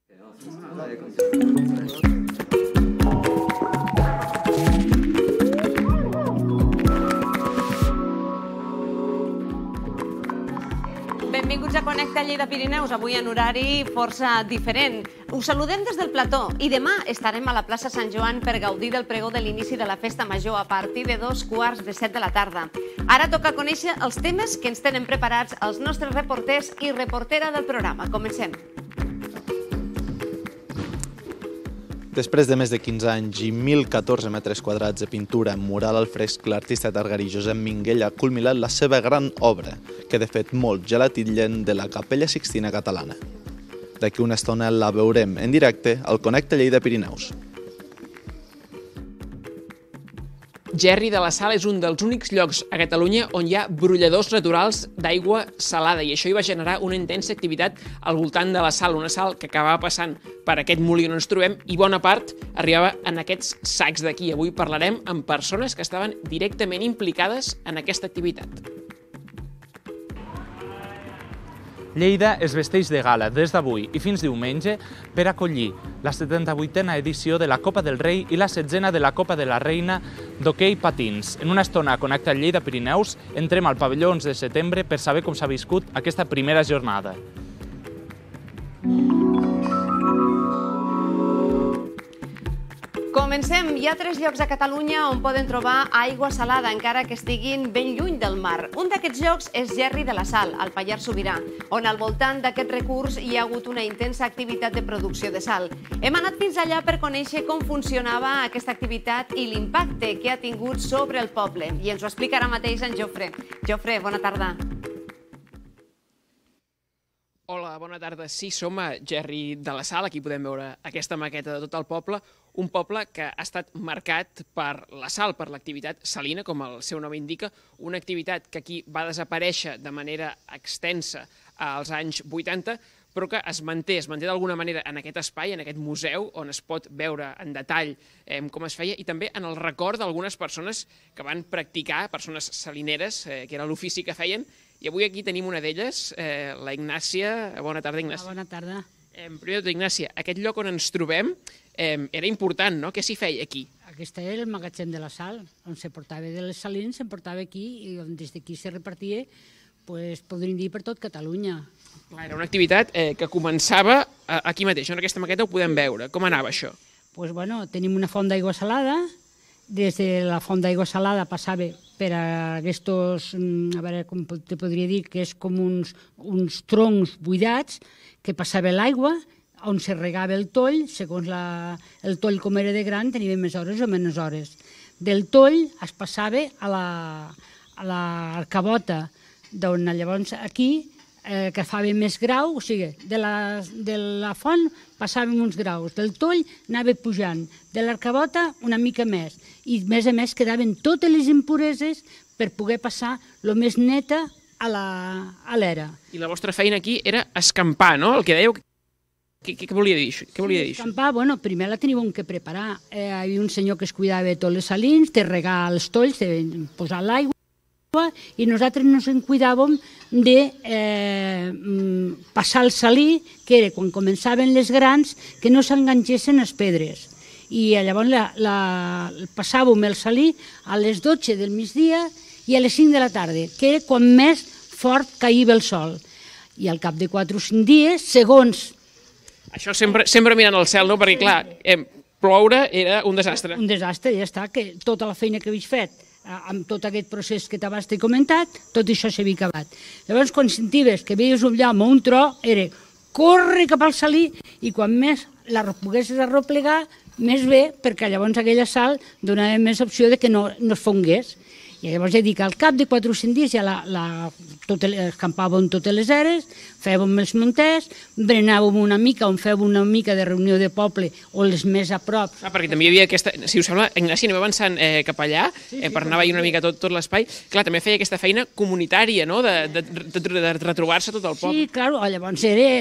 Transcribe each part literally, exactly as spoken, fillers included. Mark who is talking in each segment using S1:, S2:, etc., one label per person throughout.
S1: Benvinguts a Connecta Lleida Pirineus, avui en horari força diferent. Us saludem des del plató i demà estarem a la plaça Sant Joan per gaudir del pregó de l'inici de la festa major a partir de dos quarts de set de la tarda. Ara toca conèixer els temes que ens tenen preparats els nostres reporters i reportera del programa. Comencem.
S2: Després de més de quinze anys i mil catorze metres quadrats de pintura en mural al fresc, l'artista targarí Josep Minguell ha culminat la seva gran obra, que de fet molt ja la titllen de la Capella Sixtina catalana. D'aquí una estona la veurem en directe al Connecta Lleida Pirineus.
S3: Gerri de la Sal és un dels únics llocs a Catalunya on hi ha brolladors naturals d'aigua salada i això hi va generar una intensa activitat al voltant de la sal, una sal que acabava passant per aquest molí on ens trobem i bona part arribava en aquests sacs d'aquí. Avui parlarem amb persones que estaven directament implicades en aquesta activitat.
S4: Lleida es vesteix de gala des d'avui i fins diumenge per acollir la setanta-vuitena edició de la Copa del Rei i la setzena de la Copa de la Reina d'hoquei patins. En una estona a Connecta Lleida Pirineus entrem al pavelló onze de setembre per saber com s'ha viscut aquesta primera jornada.
S1: Comencem. Hi ha tres llocs a Catalunya on poden trobar aigua salada, encara que estiguin ben lluny del mar. Un d'aquests llocs és Gerri de la Sal, al Pallars Sobirà, on al voltant d'aquest recurs hi ha hagut una intensa activitat de producció de sal. Hem anat fins allà per conèixer com funcionava aquesta activitat i l'impacte que ha tingut sobre el poble. I ens ho explica ara mateix en Jofre. Jofre, bona tarda.
S3: Hola, bona tarda. Sí, som a Gerri de la Sal, aquí podem veure aquesta maqueta de tot el poble, un poble que ha estat marcat per la sal, per l'activitat salina, com el seu nom indica, una activitat que aquí va desaparèixer de manera extensa als anys vuitanta, però que es manté, es manté d'alguna manera en aquest espai, en aquest museu, on es pot veure en detall eh, com es feia, i també en el record d'algunes persones que van practicar, persones salineres, eh, que era l'ofici que feien, i avui aquí tenim una d'elles, eh, la Ignàcia. Bona tarda, Ignàcia.
S5: Bona tarda.
S3: Eh, primer de tot, Ignàcia, aquest lloc on ens trobem eh, era important, no? Què s'hi feia aquí?
S5: Aquest era el magatzem de la sal, on se portava de les salines, se portava aquí, i on des d'aquí se repartia, pues, podríem dir, per tot Catalunya.
S3: Clar, era una activitat eh, que començava eh, aquí mateix, en aquesta maqueta ho podem veure. Com anava això?
S5: Pues, bueno, tenim una font d'aigua salada, des de la font d'aigua salada passava per a aquests, a veure com te podria dir, que és com uns, uns troncs buidats, que passava l'aigua, on se regava el toll, segons la, el toll com era de gran, tenia més hores o menys hores. Del toll es passava a la, a la arcabota, d'on llavors aquí eh, que fa més grau, o sigui, de la, de la font passàvem uns graus, del toll anava pujant, de l'arcabota una mica més, i a més a més quedaven totes les impureses per poder passar el més neta a l'era.
S3: I la vostra feina aquí era escampar, no? El que dèieu, què, què volia dir això? Què volia dir això?
S5: Escampar, bueno, primer la teníem que preparar. Eh, hi havia un senyor que es cuidava de tots les salins, de regar els tolls, de posar l'aigua, i nosaltres ens en cuidàvem de eh, passar el salí, que era quan començaven les grans, que no s'enganxessin les pedres. I llavors la, la, passàvem el salí a les dotze del migdia i a les cinc de la tarda, que era quan més fort caïva el sol. I al cap de quatre o cinc dies, segons...
S3: Això sempre, sempre mirant al cel, no? Perquè, clar, eh, ploure era un desastre.
S5: Un desastre, ja està, que tota la feina que havies fet amb tot aquest procés que t'abans t'he comentat, tot això s'havia acabat. Llavors, quan sentives que veies un llamp o un tro, era córrer cap al salí i quan més la poguessis arroplegar, més bé, perquè llavors aquella sal donava més opció de que no, no es fongués. I llavors ja dic, al cap de quatre o cinc dies ja la, la, tot, escampàvem totes les eres, fèiem els munters, berenàvem una mica, on fèiem una mica de reunió de poble o les més a prop.
S3: Ah, perquè també hi havia aquesta... Si us sembla, Ignasi, anem avançant eh, cap allà, eh, per anar veient una mica tot, tot l'espai. Clar, també feia aquesta feina comunitària, no?, de, de, de, de retrobar-se tot el poble.
S5: Sí, clar, llavors era...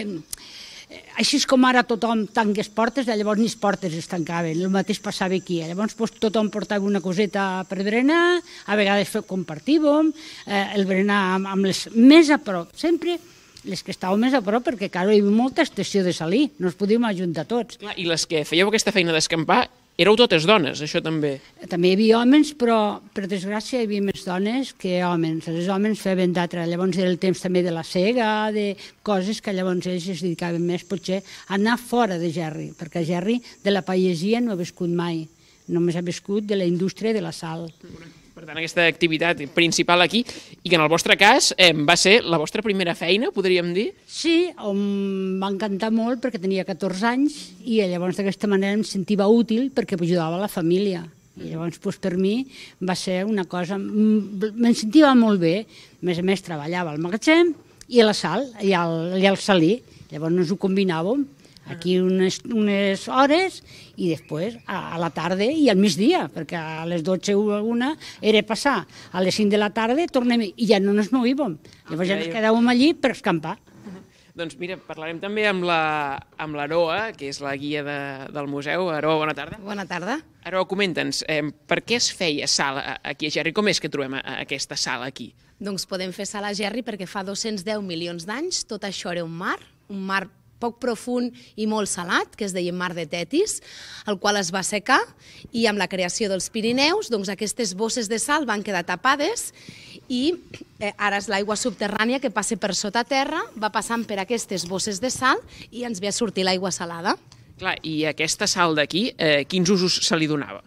S5: Així com ara tothom tanques portes, llavors ni les portes es tancaven, el mateix passava aquí. Llavors tothom portava una coseta per berenar, a vegades compartíem, el berenar amb les més a prop. Sempre les que estàvem més a prop, perquè, clar, hi havia molta estació de salí, no ens podíem ajuntar tots.
S3: Clar, i les que fèieu aquesta feina d'escampar, éreu totes dones, això també.
S5: També hi havia homes, però, per desgràcia, hi havia més dones que homes. Els homes feien d'altre. Llavors era el temps també de la cega, de coses que llavors ells es dedicaven més, potser, a anar fora de Gerri, perquè Gerri de la pagesia no ha viscut mai, només ha viscut de la indústria de la sal.
S3: Per tant, aquesta activitat principal aquí, i que en el vostre cas eh, va ser la vostra primera feina, podríem dir?
S5: Sí, em va encantar molt perquè tenia catorze anys i llavors d'aquesta manera em sentia útil perquè ajudava la família. I llavors doncs, per mi va ser una cosa... Me'n sentia molt bé. A més a més, treballava al magatzem i a la sal, i al, i al salí. Llavors ens ho combinàvem aquí unes, unes hores i després a, a la tarda i al migdia, perquè a les dotze o una era passar a les cinc de la tarda, tornem i ja no ens movíem. Llavors ja ens quedàvem allí per escampar.
S3: Doncs mira, parlarem també amb l'Aroa, que és la guia de, del museu. Aroa, bona tarda.
S6: Bona tarda.
S3: Aroa, comenta'ns, eh, per què es feia sal aquí a Gerri? Com és que trobem a, a aquesta sal aquí?
S6: Doncs podem fer sal a Gerri perquè fa dos-cents deu milions d'anys tot això era un mar, un mar poc profund i molt salat, que es deia Mar de Tetis, el qual es va secar i amb la creació dels Pirineus doncs aquestes bosses de sal van quedar tapades i eh, ara és l'aigua subterrània que passa per sota terra, va passant per aquestes bosses de sal i ens ve a sortir l'aigua salada.
S3: Clar, i aquesta sal d'aquí, eh, quins usos se li donava?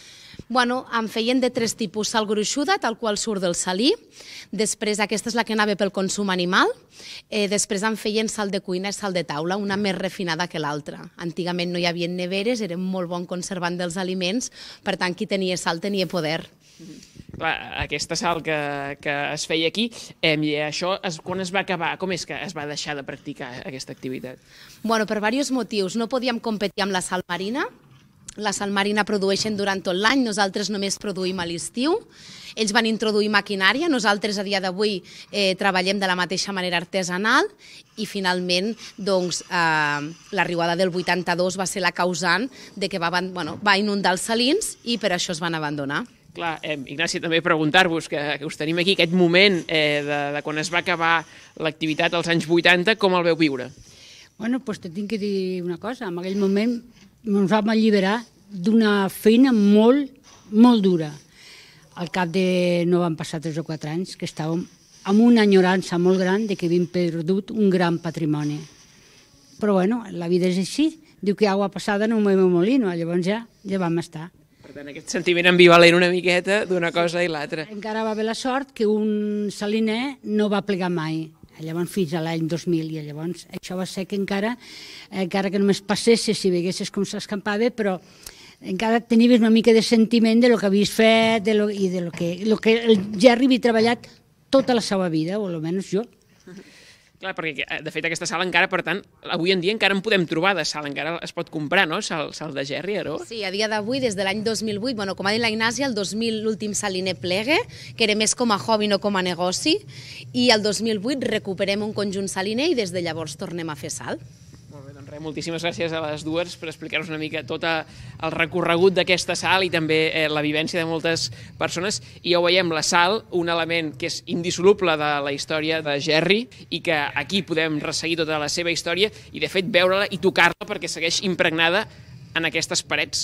S6: Bueno, en feien de tres tipus, sal gruixuda, tal qual surt del salí, després aquesta és la que anava pel consum animal, eh, després en feien sal de cuina i sal de taula, una més refinada que l'altra. Antigament no hi havia neveres, eren molt bon conservant dels aliments, per tant qui tenia sal tenia poder.
S3: Clar, aquesta sal que, que es feia aquí, eh, i això es, quan es va acabar, com és que es va deixar de practicar aquesta activitat?
S6: Bueno, per diversos motius, no podíem competir amb la sal marina. La sal marina produeixen durant tot l'any, nosaltres només produïm a l'estiu. Ells van introduir maquinària, nosaltres a dia d'avui eh, treballem de la mateixa manera artesanal i finalment doncs, eh, l'arribada del vuitanta-dos va ser la causant de que va, bueno, va inundar els salins i per això es van abandonar.
S3: Clar, eh, Ignasi, també preguntar-vos, que, que us tenim aquí, aquest moment eh, de, de quan es va acabar l'activitat als anys vuitanta, com el veu viure?
S5: Bueno, doncs te tinc que dir una cosa. En aquell moment ens vam alliberar d'una feina molt, molt dura. Al cap de no van passar tres o quatre anys que estàvem amb una enyorança molt gran de que havíem perdut un gran patrimoni. Però bueno, la vida és així. Diu que agua passada no mueve molino, llavors ja, ja vam estar.
S3: Per tant, aquest sentiment ambivalent una miqueta d'una cosa i l'altra.
S5: Encara va haver la sort que un saliner no va plegar mai. Llavors fins a l'any dos mil, i llavors això va ser que encara, encara que només passessis si veguessis com s'escampava, però encara tenies una mica de sentiment de lo que havies fet de lo, i de lo que, lo que el Gerri havia treballat tota la seva vida, o almenys jo.
S3: Clar, perquè de fet aquesta sal encara, per tant, avui en dia encara en podem trobar de sal, encara es pot comprar, no?, sal, sal de Gerri, Aroa?
S6: Sí, a dia d'avui, des de l'any dos mil vuit, bueno, com ha dit la Ignàsia, el dos mil l'últim saliner plegue, que era més com a hobby, no com a negoci, i el dos mil vuit recuperem un conjunt saliner i des de llavors tornem a fer sal.
S3: Molt bé, doncs res, moltíssimes gràcies a les dues per explicar-nos una mica tot el recorregut d'aquesta sal i també eh, la vivència de moltes persones. I ja ho veiem, la sal, un element que és indissoluble de la història de Gerri i que aquí podem resseguir tota la seva història i, de fet, veure-la i tocar-la perquè segueix impregnada en aquestes parets.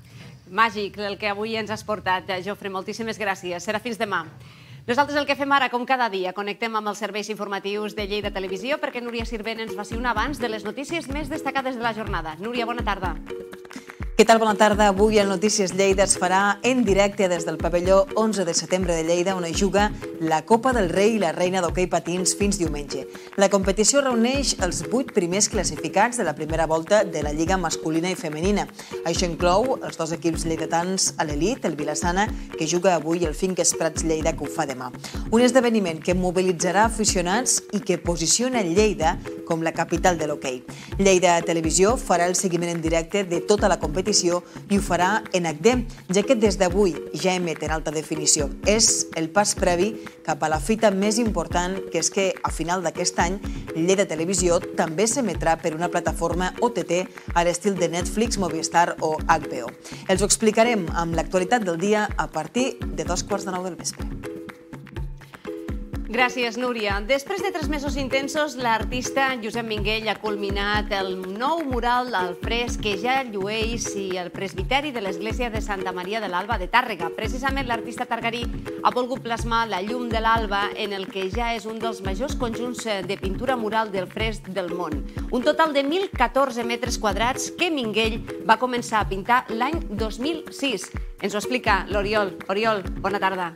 S1: Màgic el que avui ens has portat, Jofre. Moltíssimes gràcies. Serà fins demà. Nosaltres el que fem ara, com cada dia, connectem amb els serveis informatius de Lleida Televisió perquè Núria Sirvent ens faci un abans de les notícies més destacades de la jornada. Núria, bona tarda.
S7: Què tal? Bona tarda. Avui el Notícies Lleida es farà en directe des del pavelló onze de setembre de Lleida, on es juga la Copa del Rei i la Reina d'Hoquei Patins fins diumenge. La competició reuneix els vuit primers classificats de la primera volta de la Lliga masculina i femenina. Això inclou els dos equips lleidatans a l'elit, el Vilassana, que juga avui, i el Finques Prats Lleida, que ho fa demà. Un esdeveniment que mobilitzarà aficionats i que posiciona Lleida com la capital de l'hoquei. Lleida Televisió farà el seguiment en directe de tota la competició i ho farà en H D, ja que des d'avui ja emet en alta definició. És el pas previ cap a la fita més important, que és que a final d'aquest any Lleida Televisió també s'emetrà per una plataforma O T T a l'estil de Netflix, Movistar o H B O. Els ho explicarem amb l'actualitat del dia a partir de dos quarts de nou del vespre.
S1: Gràcies, Núria. Després de tres mesos intensos, l'artista Josep Minguell ha culminat el nou mural al fresc que ja llueix el presbiteri de l'església de Santa Maria de l'Alba de Tàrrega. Precisament l'artista targarí ha volgut plasmar la llum de l'alba en el que ja és un dels majors conjunts de pintura mural del fresc del món. Un total de mil catorze metres quadrats que Minguell va començar a pintar l'any dos mil sis. Ens ho explica l'Oriol. Oriol, bona tarda.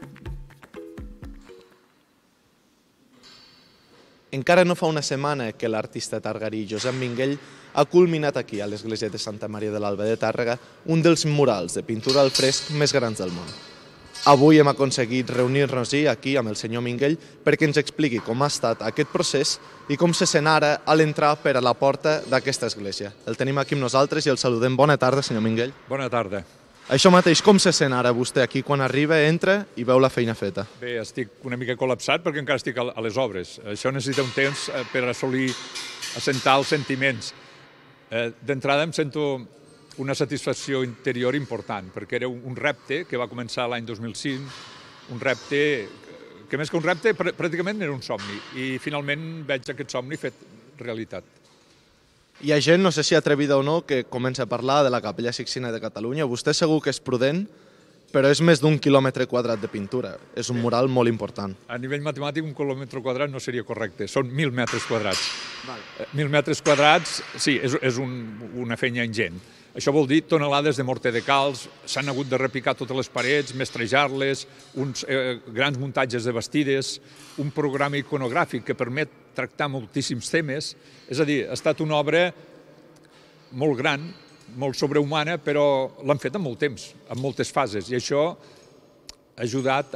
S2: Encara no fa una setmana que l'artista targarí Josep Minguell ha culminat aquí, a l'església de Santa Maria de l'Alba de Tàrrega, un dels murals de pintura al fresc més grans del món. Avui hem aconseguit reunir-nos-hi aquí amb el senyor Minguell perquè ens expliqui com ha estat aquest procés i com se sent ara a l'entrar per a la porta d'aquesta església. El tenim aquí amb nosaltres i el saludem. Bona tarda, senyor Minguell.
S8: Bona tarda.
S2: Això mateix, com se sent ara vostè aquí quan arriba, entra i veu la feina feta?
S8: Bé, estic una mica col·lapsat perquè encara estic a les obres. Això necessita un temps per assolir, assentar els sentiments. D'entrada em sento una satisfacció interior important, perquè era un repte que va començar l'any dos mil cinc, un repte que més que un repte pràcticament era un somni, i finalment veig aquest somni fet realitat.
S2: Hi ha gent, no sé si atrevida o no, que comença a parlar de la Capella Sixtina de Catalunya. Vostè segur que és prudent, però és més d'un quilòmetre quadrat de pintura. És un mural molt important.
S8: A nivell matemàtic, un quilòmetre quadrat no seria correcte. Són mil metres quadrats. Mil metres quadrats, sí, és una feina ingent. Això vol dir tonelades de morter de calç, s'han hagut de repicar totes les parets, mestrejar-les, uns grans muntatges de bastides, un programa iconogràfic que permet tractar moltíssims temes. És a dir, ha estat una obra molt gran, molt sobrehumana, però l'han fet en molt temps, en moltes fases, i això ha ajudat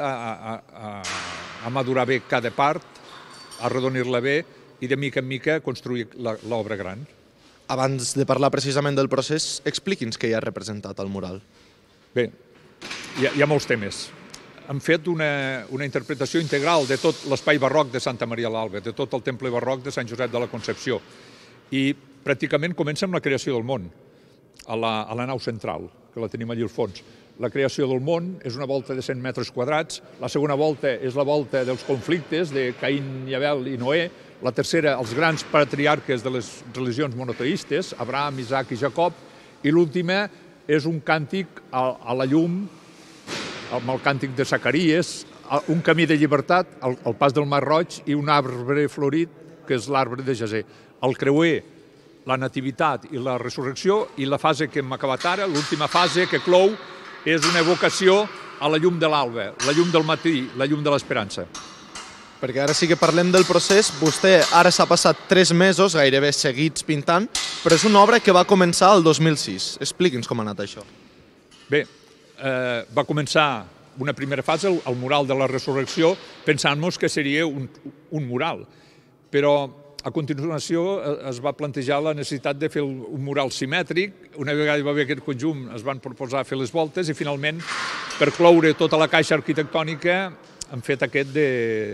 S8: a madurar bé cada part, a arrodonir-la bé i de mica en mica construir l'obra gran.
S2: Abans de parlar precisament del procés, expliqui'ns què hi ha representat al mural.
S8: Bé, hi ha molts temes. Hem fet una interpretació integral de tot l'espai barroc de Santa Maria l'Alba, de tot el temple barroc de Sant Josep de la Concepció. I pràcticament comença amb la creació del món, a la nau central, que la tenim allà al fons. La creació del món és una volta de cent metres quadrats, la segona volta és la volta dels conflictes de Caín i Abel i Noé, la tercera, els grans patriarques de les religions monoteistes, Abraham, Isaac i Jacob, i l'última és un càntic a la llum, amb el càntic de Zacaries, un camí de llibertat, el pas del Mar Roig i un arbre florit, que és l'arbre de Jaser. El creuer, la nativitat i la resurrecció, i la fase que hem acabat ara, l'última fase que clou, és una evocació a la llum de l'alba, la llum del matí, la llum de l'esperança.
S2: Perquè ara sí que parlem del procés. Vostè ara s'ha passat tres mesos gairebé seguits pintant, però és una obra que va començar el dos mil sis. Expliqui'ns com ha anat això.
S8: Bé, va començar una primera fase, el mural de la resurrecció, pensant-nos que seria un mural, però a continuació es va plantejar la necessitat de fer un mural simètric. Una vegada hi va haver aquest conjunt, es van proposar fer les voltes i finalment, per cloure tota la caixa arquitectònica, hem fet aquest de...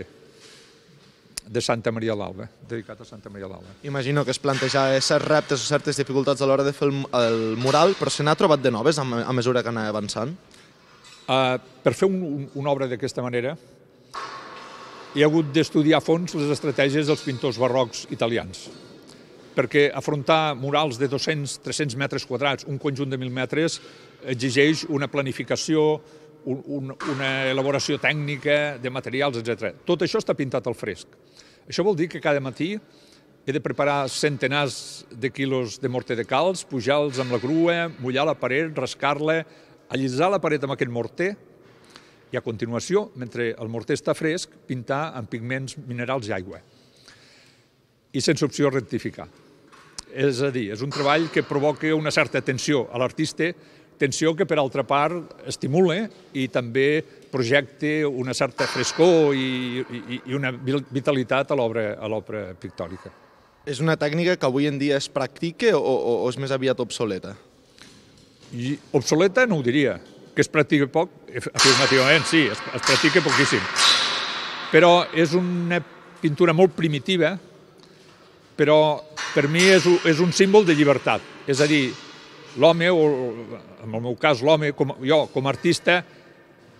S8: de Santa Maria l'Alba, dedicat a Santa Maria l'Alba.
S2: Imagino que es plantejava certs reptes o certes dificultats a l'hora de fer el mural, però se n'ha trobat de noves a mesura que anava avançant?
S8: Per fer una obra d'aquesta manera, hi ha hagut d'estudiar a fons les estratègies dels pintors barrocs italians, perquè afrontar murals de dos-cents a tres-cents metres quadrats, un conjunt de mil metres, exigeix una planificació, una elaboració tècnica de materials, etcètera. Tot això està pintat al fresc. Això vol dir que cada matí he de preparar centenars de quilos de morter de calç, pujar-los amb la grua, mullar la paret, rascar-la, allisar la paret amb aquest morter i a continuació, mentre el morter està fresc, pintar amb pigments minerals i aigua. I sense opció rectificar. És a dir, és un treball que provoca una certa tensió a l'artista, tensió que, per altra part, estimula i també projecta una certa frescor i una vitalitat a l'obra pictòrica.
S2: És una tècnica que avui en dia es practica o és més aviat obsoleta?
S8: Obsoleta no ho diria. Que es practica poc? Afirmativament, sí, es practica poquíssim. Però és una pintura molt primitiva, però per mi és un símbol de llibertat. És a dir, l'home, o en el meu cas l'home, jo com a artista,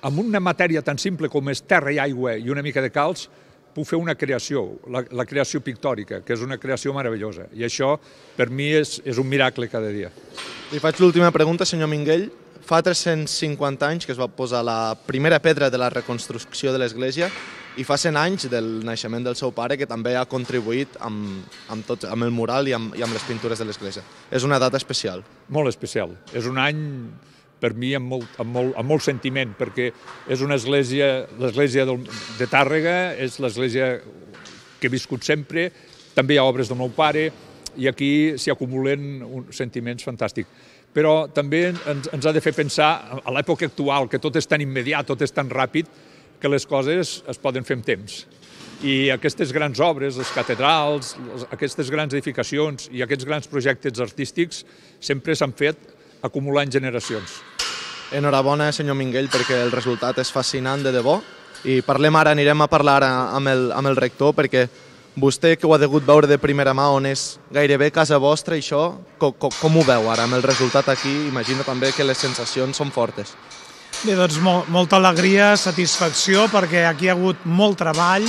S8: amb una matèria tan simple com és terra i aigua i una mica de calç, puc fer una creació, la, la creació pictòrica, que és una creació meravellosa. I això, per mi, és, és un miracle cada dia.
S2: Li faig l'última pregunta, senyor Minguell. Fa tres-cents cinquanta anys que es va posar la primera pedra de la reconstrucció de l'església i fa cent anys del naixement del seu pare, que també ha contribuït amb, amb, tot, amb el mural i amb, i amb les pintures de l'església. És una data especial.
S8: Molt especial. És un any, per mi, amb molt, amb molt, amb molt sentiment, perquè és una església, l'església de Tàrrega, és l'església que he viscut sempre, també hi ha obres del meu pare, i aquí s'hi acumulen sentiments fantàstics. Però també ens, ens ha de fer pensar, a l'època actual, que tot és tan immediat, tot és tan ràpid, que les coses es poden fer amb temps. I aquestes grans obres, les catedrals, aquestes grans edificacions i aquests grans projectes artístics sempre s'han fet acumulant generacions.
S2: Enhorabona, senyor Minguell, perquè el resultat és fascinant de debò. I parlem ara, anirem a parlar ara amb el, amb el rector, perquè vostè, que ho ha degut veure de primera mà, on és gairebé casa vostra, i això, com, com, com ho veu ara amb el resultat aquí? Imagino també que les sensacions són fortes.
S9: Bé, doncs molt, molta alegria, satisfacció, perquè aquí hi ha hagut molt treball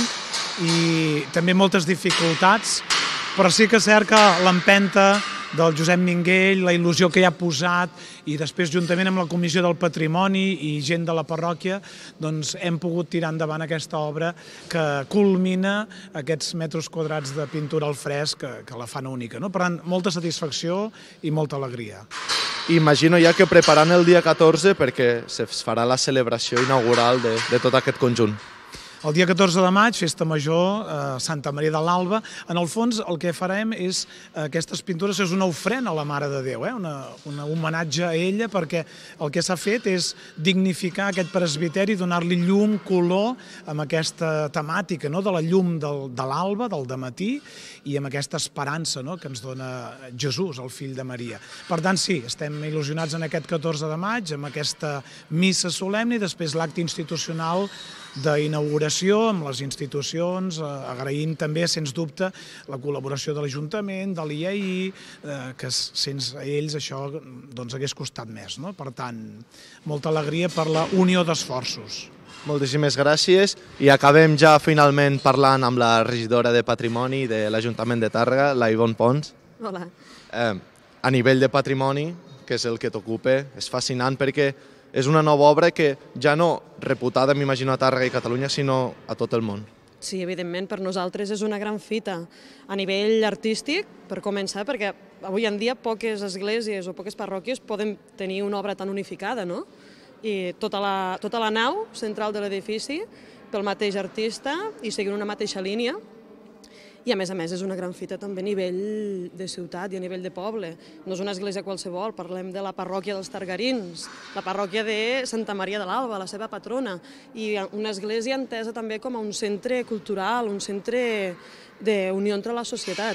S9: i també moltes dificultats, però sí que és cert que l'empenta del Josep Minguell, la il·lusió que hi ha posat, i després, juntament amb la Comissió del Patrimoni i gent de la parròquia, doncs hem pogut tirar endavant aquesta obra que culmina aquests metres quadrats de pintura al fresc que, que la fan única, no? Per tant, molta satisfacció i molta alegria.
S2: Imagino ja que preparant el dia catorze perquè es farà la celebració inaugural de, de tot aquest conjunt.
S9: El dia catorze de maig, festa major, a Santa Maria de l'Alba. En el fons, el que farem és, aquestes pintures és una ofrena a la Mare de Déu, eh? una, una homenatge a ella, perquè el que s'ha fet és dignificar aquest presbiteri, donar-li llum, color, amb aquesta temàtica, no? De la llum del, de l'alba, del dematí, i amb aquesta esperança, no? Que ens dona Jesús, el fill de Maria. Per tant, sí, estem il·lusionats en aquest catorze de maig, amb aquesta missa solemne, i després l'acte institucional d'inauguració amb les institucions, agraint també, sens dubte, la col·laboració de l'Ajuntament, de l'I A I, que sense ells això doncs hagués costat més, no? Per tant, molta alegria per la unió d'esforços.
S2: Moltíssimes gràcies i acabem ja finalment parlant amb la regidora de Patrimoni de l'Ajuntament de Tàrrega, la Ivonne Pons.
S1: Hola.
S2: Eh, a nivell de patrimoni, que és el que t'ocupa, és fascinant perquè és una nova obra que ja no reputada, m'imagino, a Tàrrega i Catalunya, sinó a tot el món.
S10: Sí, evidentment, per nosaltres és una gran fita. A nivell artístic, per començar, perquè avui en dia poques esglésies o poques parròquies poden tenir una obra tan unificada, no? I tota la, tota la nau central de l'edifici pel mateix artista i seguint una mateixa línia. I a més a més és una gran fita també a nivell de ciutat i a nivell de poble. No és una església qualsevol, parlem de la parròquia dels Targarins, la parròquia de Santa Maria de l'Alba, la seva patrona, i una església entesa també com a un centre cultural, un centre d'unió entre la societat.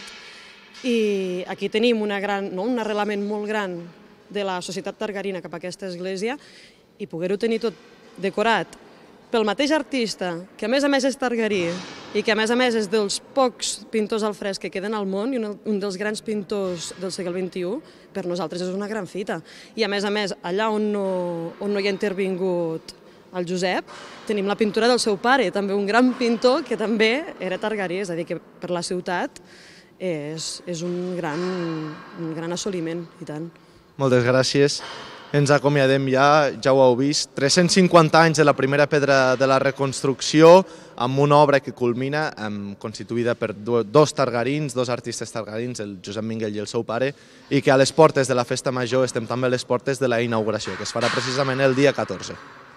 S10: I aquí tenim una gran, no, un arrelament molt gran de la societat targarina cap a aquesta església i poder-ho tenir tot decorat pel mateix artista, que a més a més és targarí i que a més a més és dels pocs pintors al fresc que queden al món i un dels grans pintors del segle vint-i-u, per nosaltres és una gran fita. I a més a més, allà on no, on no hi ha intervingut el Josep, tenim la pintura del seu pare, també un gran pintor que també era targarí, és a dir, que per la ciutat és, és un, gran, un gran assoliment, i tant.
S2: Moltes gràcies. Ens acomiadem ja, ja ho heu vist, tres-cents cinquanta anys de la primera pedra de la reconstrucció, amb una obra que culmina, constituïda per dos targarins, dos artistes targarins, el Josep Minguell i el seu pare, i que a les portes de la festa major estem també a les portes de la inauguració, que es farà precisament el dia catorze.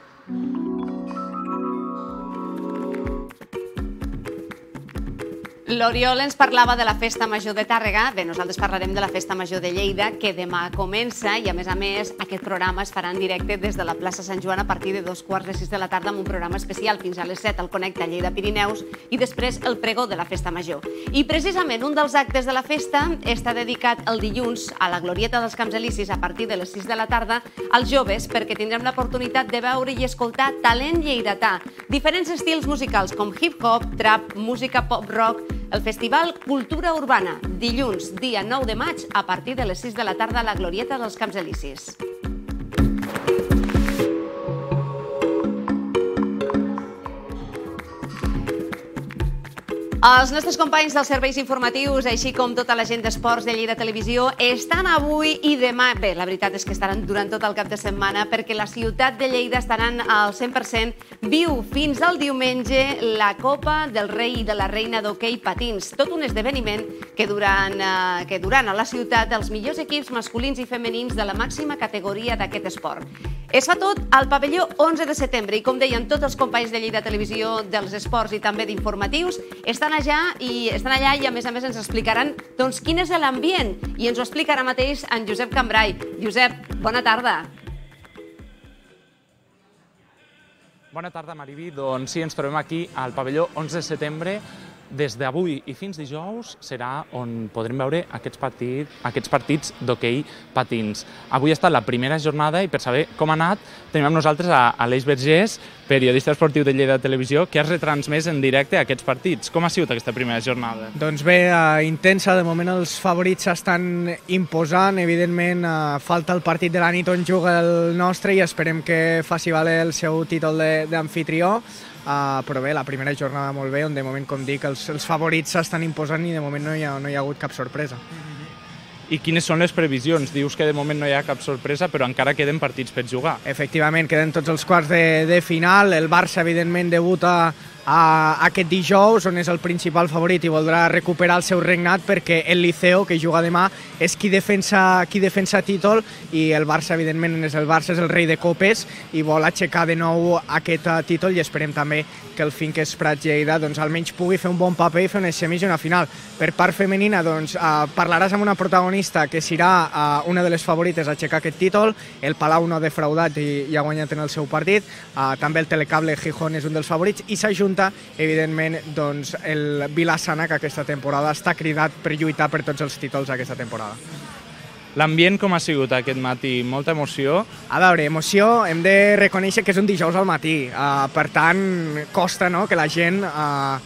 S1: L'Oriol ens parlava de la Festa Major de Tàrrega. Bé, nosaltres parlarem de la Festa Major de Lleida, que demà comença i, a més a més, aquest programa es farà en directe des de la plaça Sant Joan a partir de dos quarts de sis de la tarda amb un programa especial fins a les set al Connecta Lleida-Pirineus i després el pregó de la Festa Major. I precisament un dels actes de la festa està dedicat el dilluns a la Glorieta dels Camps Elisis a partir de les sis de la tarda als joves, perquè tindrem l'oportunitat de veure i escoltar talent lleidatà, diferents estils musicals com hip-hop, trap, música pop-rock. El Festival Cultura Urbana, dilluns, dia nou de maig, a partir de les sis de la tarda a la Glorieta dels Camps Elisis. Els nostres companys dels serveis informatius, així com tota la gent d'esports de Lleida Televisió, estan avui i demà, bé, la veritat és que estaran durant tot el cap de setmana, perquè la ciutat de Lleida estaran al cent per cent viu fins al diumenge la Copa del Rei i de la Reina d'Hoquei Patins. Tot un esdeveniment que durant, eh, que durant a la ciutat els millors equips masculins i femenins de la màxima categoria d'aquest esport. Es fa tot al pavelló onze de setembre i, com deien tots els companys de Lleida Televisió, dels esports i també d'informatius, estan allà i estan allà i a més a més ens explicaran doncs quin és l'ambient i ens ho explica ara mateix en Josep Cambrai. Josep, bona tarda.
S4: Bona tarda, Mariví. Doncs sí, ens trobem aquí al pavelló onze de setembre. Des d'avui i fins dijous serà on podrem veure aquests partits, aquests partits d'hoquei patins. Avui ha estat la primera jornada i per saber com ha anat tenim amb nosaltres a Aleix Vergés, periodista esportiu de Lleida Televisió, que has retransmès en directe aquests partits. Com ha sigut aquesta primera jornada?
S11: Doncs bé, eh, intensa. De moment els favorits s'estan imposant. Evidentment, eh, falta el partit de la nit on juga el nostre i esperem que faci valer el seu títol d'amfitrió. Uh, però bé, la primera jornada molt bé, on de moment, com dic, els, els favorits s'estan imposant i de moment no hi, ha, no hi ha hagut cap sorpresa.
S4: I quines són les previsions? Dius que de moment no hi ha cap sorpresa, però encara queden partits per jugar.
S11: Efectivament, queden tots els quarts de, de final. El Barça, evidentment, debuta a aquest dijous, on és el principal favorit i voldrà recuperar el seu regnat, perquè el Liceo, que juga demà, és qui defensa, qui defensa títol, i el Barça, evidentment, és el Barça, és el rei de copes i vol aixecar de nou aquest títol, i esperem també que el Finques Prats Lleida doncs, almenys pugui fer un bon paper i fer unes semis i una final. Per part femenina, doncs, eh, parlaràs amb una protagonista que serà eh, una de les favorites a aixecar aquest títol. El Palau no ha defraudat i, i ha guanyat en el seu partit. Eh, també el Telecable Gijón és un dels favorits, i s'ajunta, evidentment, doncs, el Vilassana, que aquesta temporada està cridat per lluitar per tots els títols aquesta temporada.
S4: L'ambient com ha sigut aquest matí? Molta emoció?
S11: A veure, emoció, hem de reconèixer que és un dijous al matí, uh, per tant, costa, no?, que la gent uh,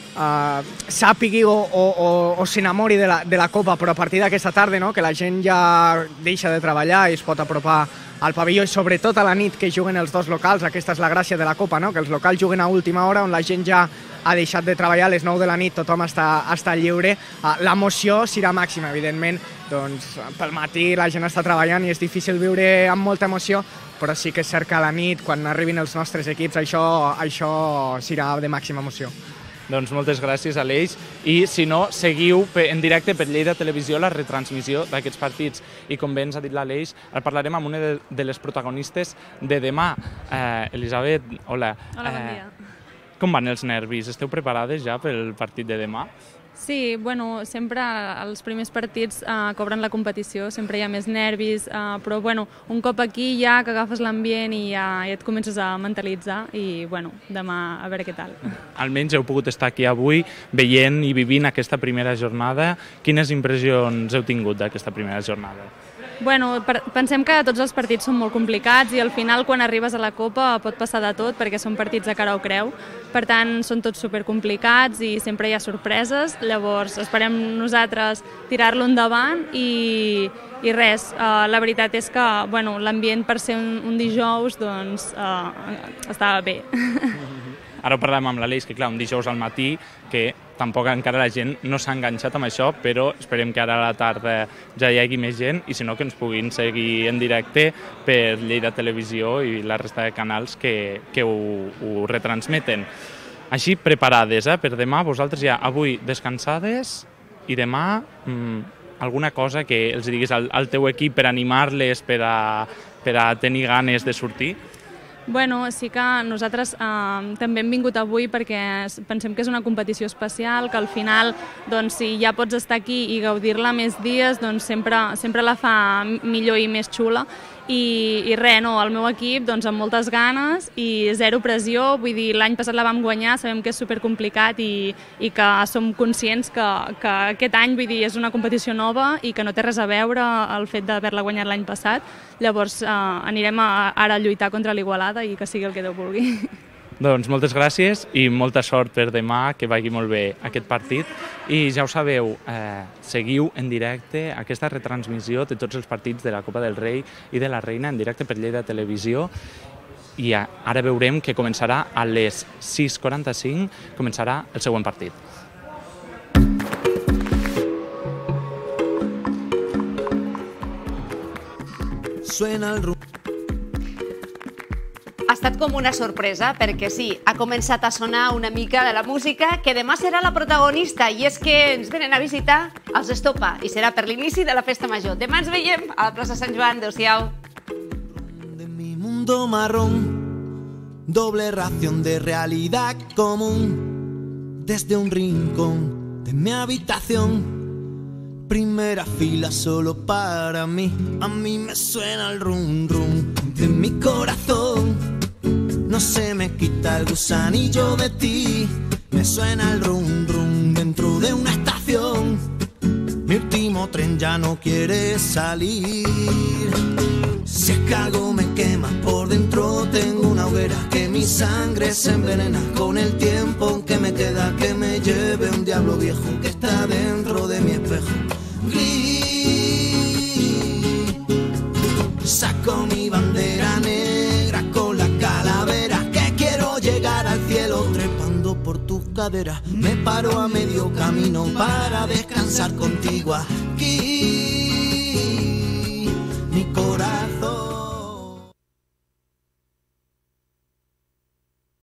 S11: uh, sàpigui o, o, o, o s'enamori de, la, de la Copa, però a partir d'aquesta tarda, no?, que la gent ja deixa de treballar i es pot apropar al pavelló, i sobretot a la nit que juguen els dos locals. Aquesta és la gràcia de la Copa, no?, que els locals juguen a última hora, on la gent ja ha deixat de treballar, a les nou de la nit tothom està, està lliure. L'emoció serà màxima, evidentment, doncs pel matí la gent està treballant i és difícil viure amb molta emoció, però sí que és cert que a la nit, quan arribin els nostres equips, això, això serà de màxima emoció.
S4: Doncs moltes gràcies, Aleix. I si no, seguiu en directe per Lleida Televisió la retransmissió d'aquests partits. I com bé ens ha dit l'Aleix, parlarem amb una de, de les protagonistes de demà. Eh, Elisabet, hola.
S12: Hola, bon dia.
S4: Eh, com van els nervis? Esteu preparades ja pel partit de demà?
S12: Sí, bueno, sempre els primers partits eh, cobren la competició, sempre hi ha més nervis, eh, però bueno, un cop aquí ja que agafes l'ambient i ja, ja et comences a mentalitzar i bueno, demà a veure què tal.
S4: Almenys heu pogut estar aquí avui veient i vivint aquesta primera jornada. Quines impressions heu tingut d'aquesta primera jornada?
S12: Bueno, pensem que tots els partits són molt complicats i al final quan arribes a la Copa pot passar de tot perquè són partits de cara o creu. Per tant, són tots supercomplicats i sempre hi ha sorpreses. Llavors, esperem nosaltres tirar-lo endavant i, i res. Uh, la veritat és que bueno, l'ambient per ser un, un dijous doncs, uh, estava bé.
S4: Ara ho parlem amb l'Aleix, que clar, un dijous al matí, que tampoc encara la gent no s'ha enganxat amb això, però esperem que ara a la tarda ja hi hagi més gent i si no que ens puguin seguir en directe per Lleida Televisió i la resta de canals que, que ho, ho retransmeten. Així, preparades eh, per demà, vosaltres ja avui descansades i demà mmm, alguna cosa que els diguis al, al teu equip per animar-les, per a, per a tenir ganes de sortir?
S12: Bueno, sí que nosaltres eh, també hem vingut avui perquè pensem que és una competició especial, que al final, doncs, si ja pots estar aquí i gaudir-la més dies, doncs sempre, sempre la fa millor i més xula. I, i res, no, el meu equip doncs, amb moltes ganes i zero pressió, vull dir, l'any passat la vam guanyar, sabem que és supercomplicat i, i que som conscients que, que aquest any, vull dir, és una competició nova i que no té res a veure el fet d'haver-la guanyat l'any passat. Llavors eh, anirem a, ara a lluitar contra l'Igualada i que sigui el que Déu vulgui.
S4: Doncs moltes gràcies i molta sort per demà, que vagi molt bé aquest partit. I ja ho sabeu, eh, seguiu en directe aquesta retransmissió de tots els partits de la Copa del Rei i de la Reina en directe per Lleida Televisió. I ara veurem que començarà a les sis quaranta-cinc, començarà el següent partit.
S13: suena el rum.
S1: Ha estat com una sorpresa, perquè sí, ha començat a sonar una mica de la música que demà serà la protagonista, i és que ens venen a visitar els Estopa, i serà per l'inici de la festa major. Demà ens veiem a la plaça Sant Joan. Adéu-siau.
S13: De mi mundo marrón, doble ración de realidad común, desde un rincón de mi habitación, primera fila solo para mí. A mí me suena el rum rum de mi corazón. No se me quita el gusanillo de ti. Me suena el rum rum dentro de una estación. Mi último tren ya no quiere salir. Si es que algo me quema por dentro, tengo una hoguera que mi sangre se envenena con el tiempo que me queda, que me lleve un diablo viejo que está dentro de mi espejo gris. Saco mi bandera negra con la calavera, que quiero llegar al cielo trepando por tus caderas. Me paro a medio camino para descansar contigo aquí.